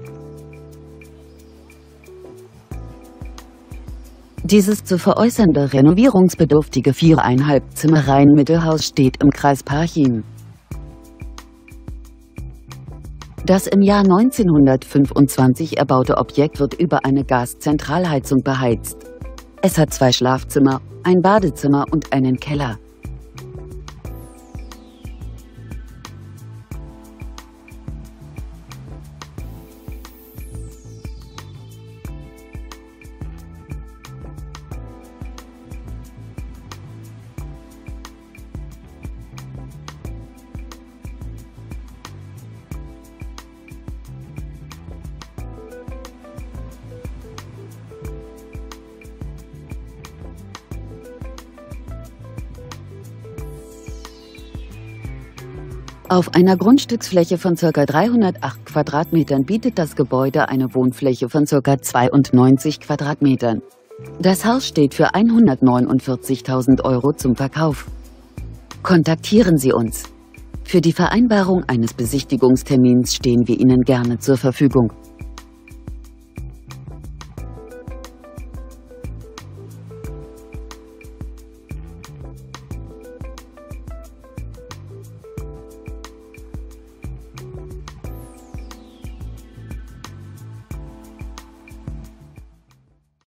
Dieses zu veräußernde renovierungsbedürftige 4,5 Zimmer-Reihenmittelhaus steht im Kreis Parchim. Das im Jahr 1925 erbaute Objekt wird über eine Gaszentralheizung beheizt. Es hat 2 Schlafzimmer, ein Badezimmer und einen Keller. Auf einer Grundstücksfläche von ca. 308 Quadratmetern bietet das Gebäude eine Wohnfläche von ca. 92 Quadratmetern. Das Haus steht für 149.000 € zum Verkauf. Kontaktieren Sie uns. Für die Vereinbarung eines Besichtigungstermins stehen wir Ihnen gerne zur Verfügung.